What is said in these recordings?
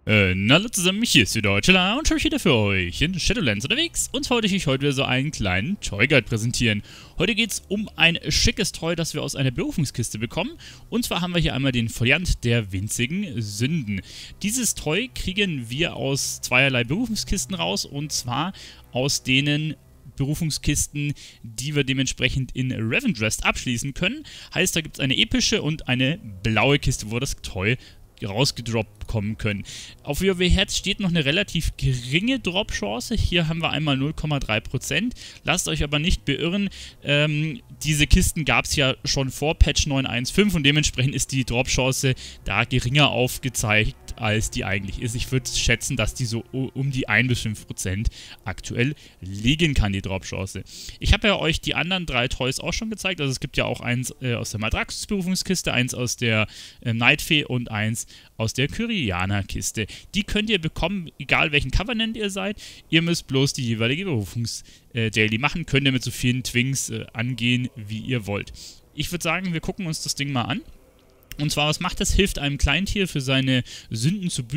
Hallo zusammen, hier ist wieder Deutschland und ich bin wieder für euch in Shadowlands unterwegs und wollte ich euch heute wieder so einen kleinen Toy Guide präsentieren. Heute geht es um ein schickes Toy, das wir aus einer Berufungskiste bekommen. Und zwar haben wir hier einmal den Foliant der winzigen Sünden. Dieses Toy kriegen wir aus zweierlei Berufungskisten raus, und zwar aus denen Berufungskisten, die wir dementsprechend in Revendrest abschließen können. Heißt, da gibt es eine epische und eine blaue Kiste, wo das Toy rausgedroppt kommen können. Auf WoW Herz steht noch eine relativ geringe Drop-Chance. Hier haben wir einmal 0,3%. Lasst euch aber nicht beirren. Diese Kisten gab es ja schon vor Patch 9.1.5 und dementsprechend ist die Drop-Chance da geringer aufgezeigt, als die eigentlich ist. Ich würde schätzen, dass die so um die 1 bis 5% aktuell liegen kann, die Drop-Chance. Ich habe ja euch die anderen 3 Toys auch schon gezeigt. Also es gibt ja auch eins aus der Madraxus-Berufungskiste, eins aus der Nightfee und eins aus der Kyrianer-Kiste. Die könnt ihr bekommen, egal welchen Covenant ihr seid. Ihr müsst bloß die jeweilige Berufungsdaily machen. Könnt ihr mit so vielen Twinks angehen, wie ihr wollt. Ich würde sagen, wir gucken uns das Ding mal an. Und zwar, was macht das? Hilft einem Kleintier für seine Sünden zu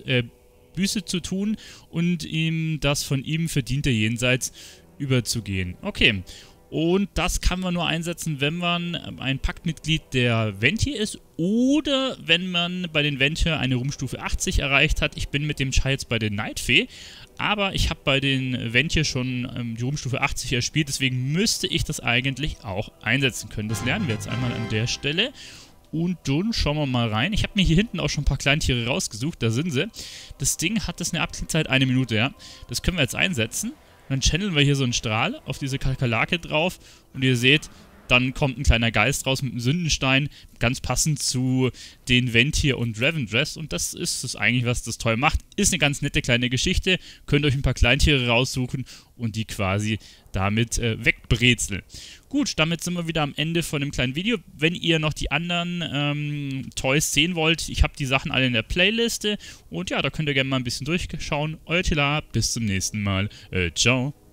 Büße zu tun und ihm das von ihm verdiente Jenseits überzugehen. Okay. Und das kann man nur einsetzen, wenn man ein Paktmitglied der Venthyr ist oder wenn man bei den Venthyr eine Ruhmstufe 80 erreicht hat. Ich bin mit dem Chai jetzt bei den Nightfee, aber ich habe bei den Venthyr schon die Ruhmstufe 80 erspielt, deswegen müsste ich das eigentlich auch einsetzen können. Das lernen wir jetzt einmal an der Stelle. Und dann schauen wir mal rein. Ich habe mir hier hinten auch schon ein paar Kleintiere rausgesucht, da sind sie. Das Ding hat eine Abklingzeit 1 Minute, ja. Das können wir jetzt einsetzen. Dann channeln wir hier so einen Strahl auf diese Kakerlake drauf und ihr seht, dann kommt ein kleiner Geist raus mit einem Sündenstein, ganz passend zu den Venthyr und Revendrest, und das ist es eigentlich, was das Toy macht. Ist eine ganz nette kleine Geschichte, könnt euch ein paar Kleintiere raussuchen und die quasi damit wegbrezeln. Gut, damit sind wir wieder am Ende von dem kleinen Video. Wenn ihr noch die anderen Toys sehen wollt, ich habe die Sachen alle in der Playliste und ja, da könnt ihr gerne mal ein bisschen durchschauen. Euer Tila, bis zum nächsten Mal. Ciao.